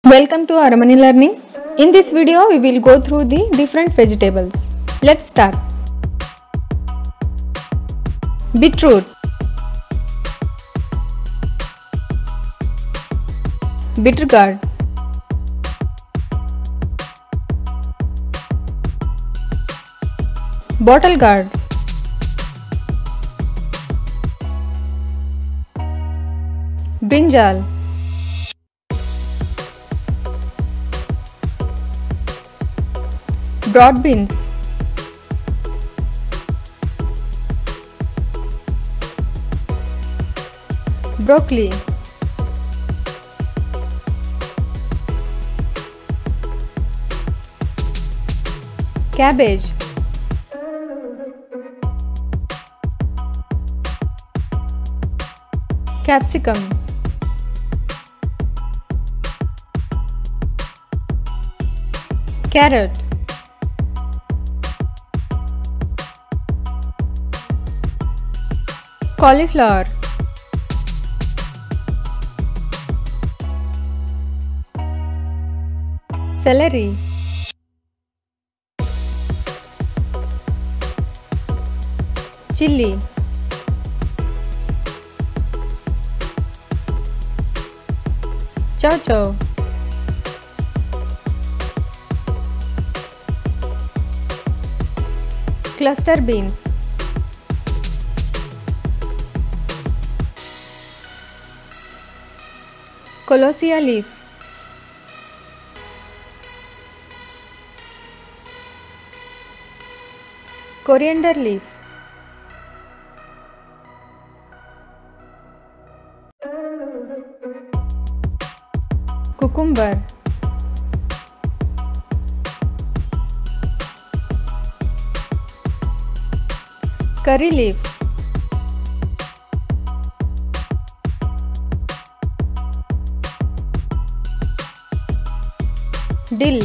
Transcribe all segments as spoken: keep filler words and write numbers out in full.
Welcome to Aramani Learning. In this video we will go through the different vegetables. Let's start. Beetroot, bitter gourd, bottle gourd, brinjal, broad beans, broccoli, cabbage, capsicum, carrot, cauliflower, celery, chilli, chow chow, cluster beans, colossia leaf, coriander leaf, cucumber, curry leaf, dill,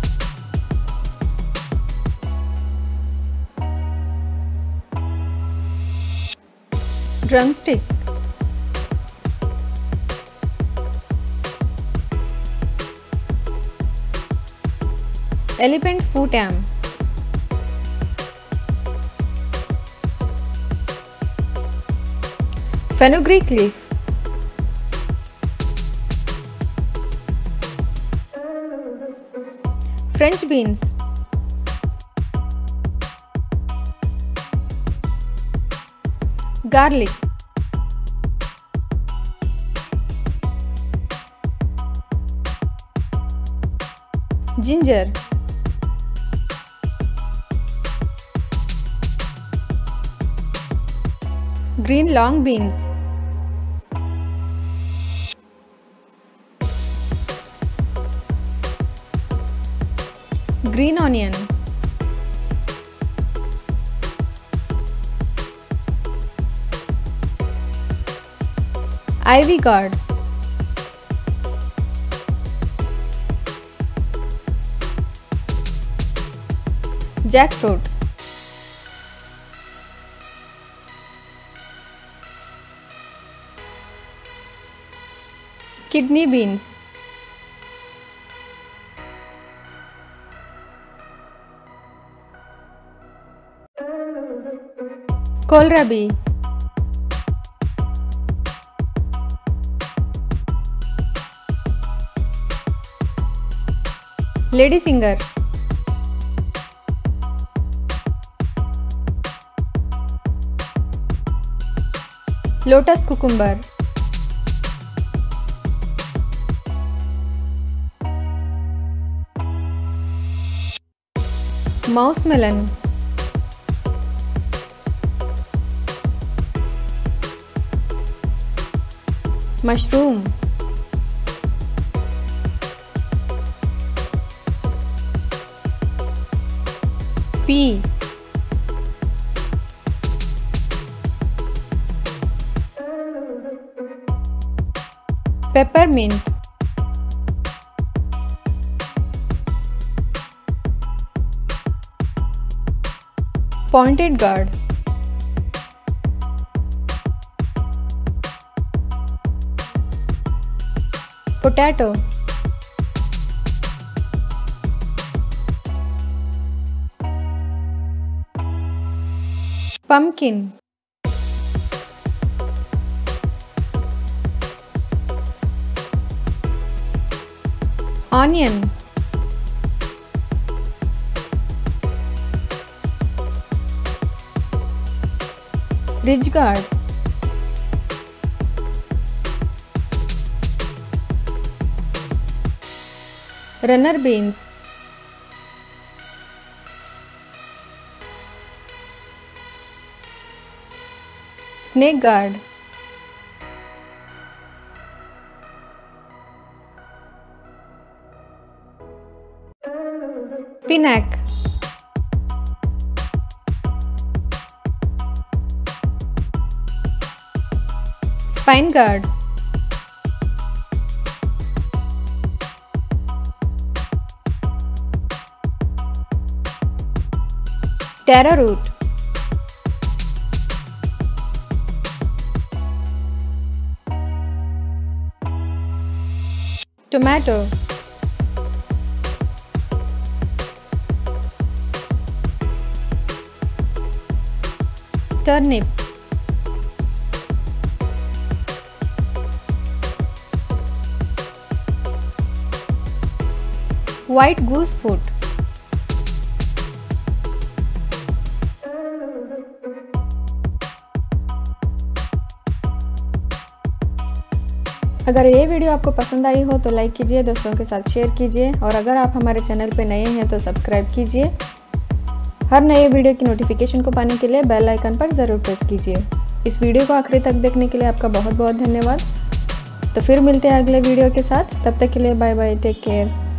drumstick, elephant foot yam, fenugreek leaf, French beans, garlic, ginger, green long beans, green onion, ivy gourd, jackfruit, kidney beans, kohlrabi, ladyfinger, lotus cucumber, mouse melon, mushroom, pea, peppermint, pointed gourd, potato, pumpkin, onion, ridge guard, runner beans, snake guard, spinach, spine guard, taro root, tomato, turnip, white goose foot, अगर ये video आपको पसंद आई हो तो like कीजिए, दोस्तों के साथ शेयर कीजिए और अगर आप हमारे चैनल पर नए हैं तो सब्सक्राइब कीजिए। हर नए वीडियो की नोटिफिकेशन को पाने के लिए बेल आइकन पर ज़रूर प्रेस कीजिए। इस वीडियो को आखिरी तक देखने के लिए आपका बहुत बहुत धन्यवाद। तो फिर मिलते हैं अगले वीडियो के साथ, तब तक के लिए बाय बाय, टेक केयर।